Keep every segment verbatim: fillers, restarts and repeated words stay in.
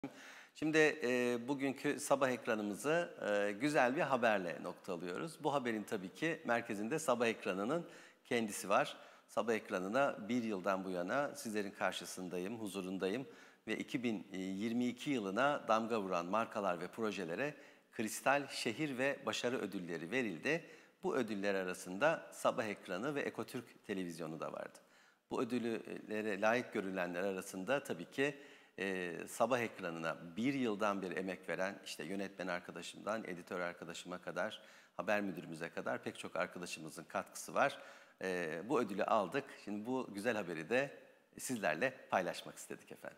Şimdi e, bugünkü sabah ekranımızı e, güzel bir haberle noktalıyoruz. Bu haberin tabii ki merkezinde sabah ekranının kendisi var. Sabah ekranına bir yıldan bu yana sizlerin karşısındayım, huzurundayım ve iki bin yirmi iki yılına damga vuran markalar ve projelere Kristal Şehir ve Başarı Ödülleri verildi. Bu ödüller arasında Sabah Ekranı ve Ekotürk Televizyonu da vardı. Bu ödüllere layık görülenler arasında tabii ki e, Sabah Ekranı'na bir yıldan bir emek veren işte yönetmen arkadaşımdan editör arkadaşıma kadar, haber müdürümüze kadar pek çok arkadaşımızın katkısı var. E, bu ödülü aldık. Şimdi bu güzel haberi de sizlerle paylaşmak istedik efendim.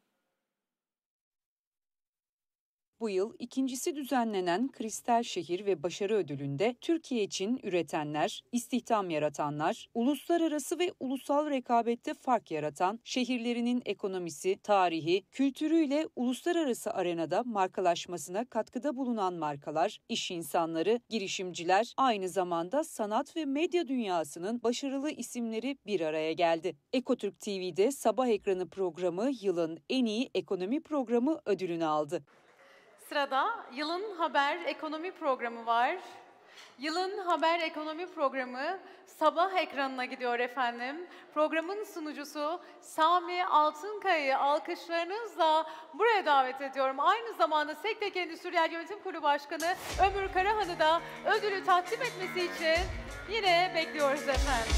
Bu yıl ikincisi düzenlenen Kristal Şehir ve Başarı Ödülü'nde Türkiye için üretenler, istihdam yaratanlar, uluslararası ve ulusal rekabette fark yaratan, şehirlerinin ekonomisi, tarihi, kültürüyle uluslararası arenada markalaşmasına katkıda bulunan markalar, iş insanları, girişimciler, aynı zamanda sanat ve medya dünyasının başarılı isimleri bir araya geldi. Ekotürk T V'de Sabah Ekranı programı yılın en iyi ekonomi programı ödülünü aldı. Sırada yılın haber ekonomi programı var. Yılın haber ekonomi programı Sabah Ekranı'na gidiyor efendim. Programın sunucusu Sami Altınkaya'yı alkışlarınızla buraya davet ediyorum. Aynı zamanda Sektek Endüstriyel Yönetim Kurulu Başkanı Ömür Karahan'ı da ödülü takdim etmesi için yine bekliyoruz efendim.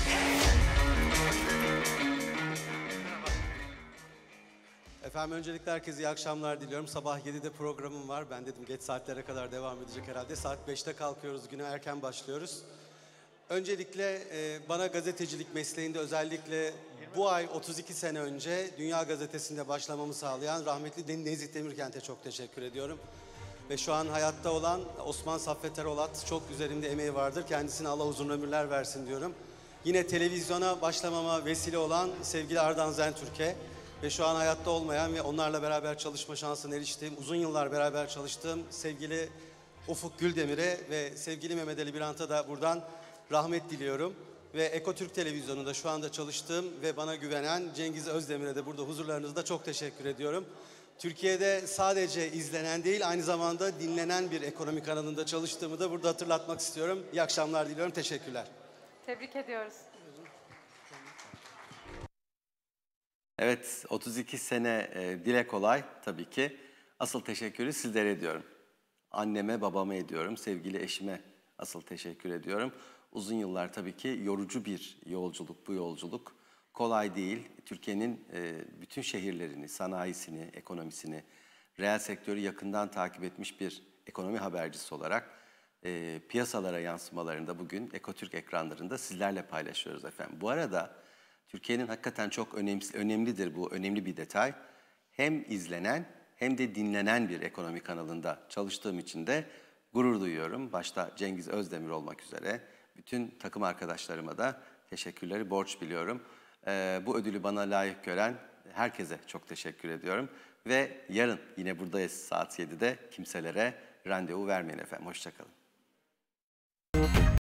Efendim öncelikle herkese iyi akşamlar diliyorum. Sabah yedide programım var. Ben dedim geç saatlere kadar devam edecek herhalde. Saat beşte kalkıyoruz. Güne erken başlıyoruz. Öncelikle e, bana gazetecilik mesleğinde özellikle bu ay otuz iki sene önce Dünya Gazetesi'nde başlamamı sağlayan rahmetli Nezih Demirkent'e çok teşekkür ediyorum. Ve şu an hayatta olan Osman Saffet Erolat çok üzerimde emeği vardır. Kendisine Allah uzun ömürler versin diyorum. Yine televizyona başlamama vesile olan sevgili Ardan Zentürk'e ve şu an hayatta olmayan ve onlarla beraber çalışma şansına eriştiğim, uzun yıllar beraber çalıştığım sevgili Ufuk Güldemir'e ve sevgili Mehmet Ali Birant'a da buradan rahmet diliyorum. Ve Ekotürk Televizyonu'nda şu anda çalıştığım ve bana güvenen Cengiz Özdemir'e de burada huzurlarınızda çok teşekkür ediyorum. Türkiye'de sadece izlenen değil, aynı zamanda dinlenen bir ekonomi kanalında çalıştığımı da burada hatırlatmak istiyorum. İyi akşamlar diliyorum, teşekkürler. Tebrik ediyoruz. Evet, otuz iki sene e, dile kolay tabii ki. Asıl teşekkürü sizlere ediyorum. Anneme, babama ediyorum. Sevgili eşime asıl teşekkür ediyorum. Uzun yıllar tabii ki yorucu bir yolculuk bu yolculuk. Kolay değil. Türkiye'nin e, bütün şehirlerini, sanayisini, ekonomisini, reel sektörü yakından takip etmiş bir ekonomi habercisi olarak e, piyasalara yansımalarında bugün Ekotürk ekranlarında sizlerle paylaşıyoruz efendim. Bu arada Türkiye'nin hakikaten çok önemli, önemlidir bu, önemli bir detay. Hem izlenen hem de dinlenen bir ekonomi kanalında çalıştığım için de gurur duyuyorum. Başta Cengiz Özdemir olmak üzere bütün takım arkadaşlarıma da teşekkürleri borç biliyorum. Ee, bu ödülü bana layık gören herkese çok teşekkür ediyorum. Ve yarın yine buradayız saat yedide, kimselere randevu vermeyin efendim. Hoşça kalın.